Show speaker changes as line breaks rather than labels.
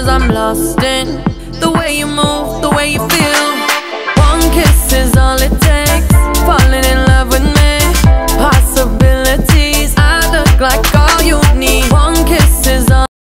'cause I'm lost in the way you move, the way you feel. One kiss is all it takes, falling in love with me. Possibilities, I look like